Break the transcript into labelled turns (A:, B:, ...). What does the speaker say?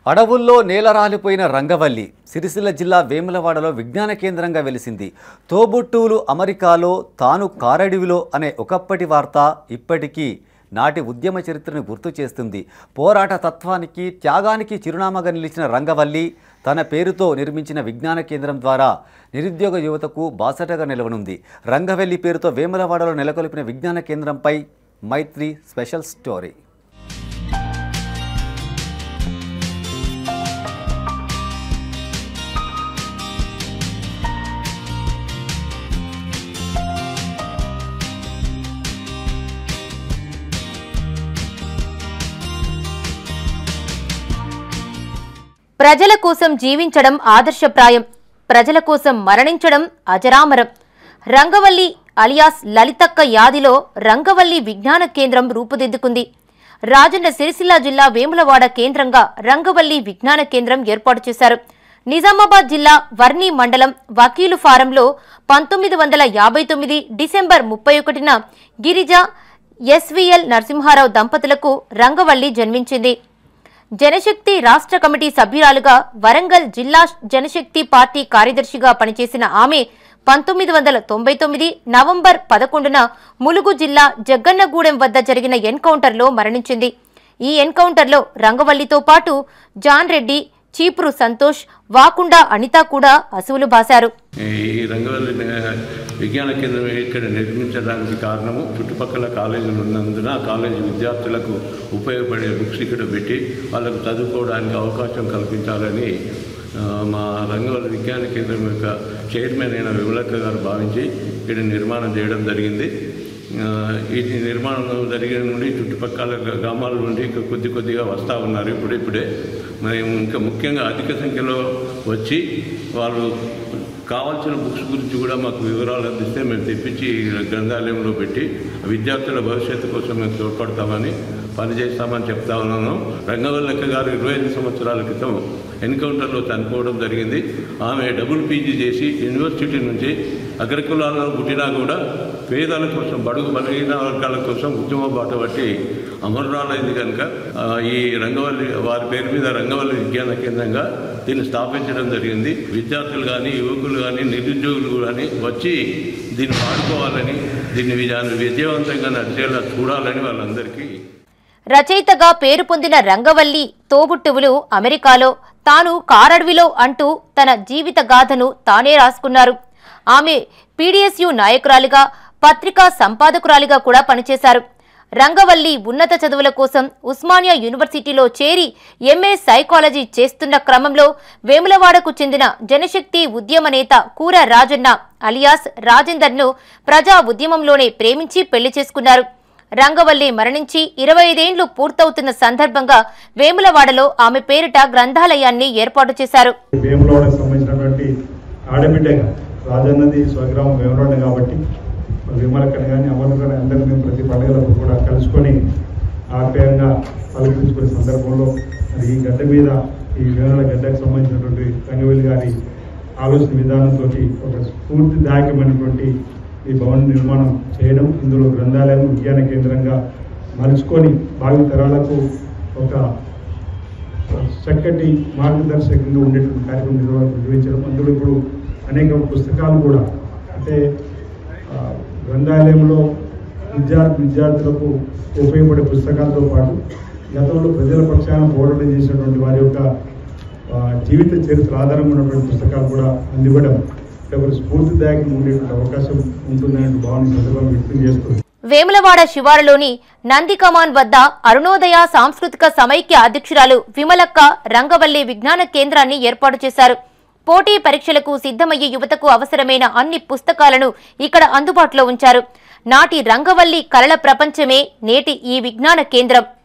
A: అడవుల్లో నేలరాలిపోయిన రంగవల్లి సిరిసిల్ల జిల్లా వేములవాడలో విజ్ఞాన కేంద్రంగా వెలిసింది. తోబుట్టువులు అమెరికాలో, తాను కారడివిలో అనే ఒకప్పటి వార్త ఇప్పటికీ నాటి ఉద్యమ చరిత్రను గుర్తు చేస్తుంది. పోరాట తత్వానికి, త్యాగానికి చిరునామాగా నిలిచిన రంగవల్లి తన పేరుతో నిర్మించిన విజ్ఞాన కేంద్రం ద్వారా నిరుద్యోగ యువతకు బాసటగా నిలవనుంది. రంగవల్లి పేరుతో వేములవాడలో నెలకొల్పిన విజ్ఞాన కేంద్రంపై మైత్రి స్పెషల్ స్టోరీ.
B: ప్రజల కోసం జీవించడం ఆదర్శప్రాయం, ప్రజల కోసం మరణించడం అజరామరం. రంగవల్లి అలియాస్ లలితక్క యాదిలో రంగవల్లి విజ్ఞాన కేంద్రం రూపుదిద్దుకుంది. రాజన్న సిరిసిల్ల జిల్లా వేములవాడ కేంద్రంగా రంగవల్లి విజ్ఞాన కేంద్రం ఏర్పాటు చేశారు. నిజామాబాద్ జిల్లా వర్ణి మండలం వకీలు ఫారంలో 1959 డిసెంబర్ 31న గిరిజ ఎస్వీఎల్ నరసింహారావు దంపతులకు రంగవల్లి జన్మించింది. జనశక్తి రాష్ట్ర కమిటీ సభ్యురాలుగా, వరంగల్ జిల్లా జనశక్తి పార్టీ కార్యదర్శిగా పనిచేసిన ఆమె 1999 నవంబర్ 11న ములుగు జిల్లా జగ్గన్నగూడెం వద్ద జరిగిన ఎన్కౌంటర్లో మరణించింది. ఈ ఎన్కౌంటర్లో రంగవల్లితో పాటు జాన్ రెడ్డి, చీపురు సంతోష్, వాకుండా అనిత కూడా అసువులు బాశారు.
C: ఈ రంగవల్లి విజ్ఞాన కేంద్రం ఇక్కడ నిర్మించడానికి కారణము చుట్టుపక్కల కాలేజీలు ఉన్నందున కాలేజీ విద్యార్థులకు ఉపయోగపడే బుక్స్ ఇక్కడ పెట్టి వాళ్ళకు చదువుకోవడానికి అవకాశం కల్పించాలని మా రంగవల్లి విజ్ఞాన కేంద్రం యొక్క చైర్మన్ అయిన విమలక్క గారు భావించి ఇక్కడ నిర్మాణం చేయడం జరిగింది. ఈ నిర్మాణం జరిగిన నుండి చుట్టుపక్కల గ్రామాల నుండి కొద్దిగా వస్తూ ఉన్నారు. ఇప్పుడే మేము ఇంకా ముఖ్యంగా అధిక సంఖ్యలో వచ్చి వాళ్ళు కావాల్సిన బుక్స్ గురించి కూడా మాకు వివరాలు అందిస్తే మేము తెప్పించి గ్రంథాలయంలో పెట్టి విద్యార్థుల భవిష్యత్తు కోసం మేము తోడ్పడతామని పనిచేస్తామని చెప్తా ఉన్నాను. రంగవల్లక్క గారు 25 సంవత్సరాల క్రితం ఎన్కౌంటర్లో చనిపోవడం జరిగింది. ఆమె డబుల్ పీజీ చేసి యూనివర్సిటీ నుంచి అగ్రకులాలలో పుట్టినా కూడా పేదల కోసం, బడుగు బలహీన వర్గాల కోసం ఉద్యమ బాట బట్టి అమరురాలైంది కనుక ఈ రంగవల్లి వారి పేరు మీద రంగవల్లి విజ్ఞాన కేంద్రంగా దీన్ని స్థాపించడం జరిగింది. విద్యార్థులు కానీ, యువకులు కానీ, నిరుద్యోగులు కానీ వచ్చి దీన్ని వాడుకోవాలని, దీన్ని విజయవంతంగా నడిచేలా చూడాలని వాళ్ళందరికీ.
B: రచయితగా పేరు పొందిన రంగవల్లి తోబుట్టువులు అమెరికాలో, తాను కారడవిలో అంటూ తన జీవిత గాథను తానే రాసుకున్నారు. ఆమె పీడీఎస్యూ నాయకురాలిగా, పత్రికా సంపాదకురాలిగా కూడా పనిచేశారు. రంగవల్లి ఉన్నత చదువుల కోసం ఉస్మానియా యూనివర్సిటీలో చేరి ఎంఏ సైకాలజీ చేస్తున్న క్రమంలో వేములవాడకు చెందిన జనశక్తి ఉద్యమ నేత కూర రాజన్న అలియాస్ రాజేందర్ను ప్రజా ఉద్యమంలోనే ప్రేమించి పెళ్లి చేసుకున్నారు. రంగవల్లి మరణించి 25 ఏళ్లు పూర్తవుతున్న సందర్భంగా వేములవాడలో ఆమె పేరిట గ్రంథాలయాన్ని ఏర్పాటు చేశారు.
D: వేములవాడకు సంబంధించినటువంటి ఆడబిడ్డగా రాజన్నది స్వగ్రామం వేములవాడ కాబట్టి విమలకని కానీ అమలు కానీ అందరినీ మేము ప్రతి పండుగలకు కూడా కలుసుకొని ఆప్యాయంగా పలుకుచుకునే సందర్భంలో మరి ఈ గడ్డ మీద ఈ వేముల గడ్డకు సంబంధించినటువంటి రంగవల్లి గారి ఆలోచన విధానంతో ఒక స్ఫూర్తిదాయకమైనటువంటి ఈ భవన నిర్మాణం చేయడం, ఇందులో గ్రంథాలయం విజ్ఞాన కేంద్రంగా మలుచుకొని భావి తరాలకు ఒక చక్కటి మార్గదర్శకంగా ఉండేటువంటి కార్యక్రమం నిర్వహించడం. అందులో ఇప్పుడు అనేక పుస్తకాలు కూడా, అంటే గ్రంథాలయంలో విద్యార్థులకు ఉపయోగపడే పుస్తకాలతో పాటు గతంలో ప్రజల పక్షాన పోరాటం చేసినటువంటి వారి యొక్క జీవిత చరిత్ర ఆధారంగా ఉన్నటువంటి పుస్తకాలు కూడా అందివ్వడం స్ఫూర్తిదాయకంగా ఉండేటువంటి అవకాశం ఉంటుందనే భావన సందర్భంగా వ్యక్తం చేస్తుంది.
B: వేములవాడ శివారులోని నందికమాన్ వద్ద అరుణోదయ సాంస్కృతిక సమైక్య అధ్యక్షురాలు విమలక్క రంగవల్లి విజ్ఞాన కేంద్రాన్ని ఏర్పాటు చేశారు. పోటీ పరీక్షలకు సిద్ధమయ్యే యువతకు అవసరమైన అన్ని పుస్తకాలను ఇక్కడ అందుబాటులో ఉంచారు. నాటి రంగవల్లి కళల ప్రపంచమే నేటి ఈ విజ్ఞాన కేంద్రం.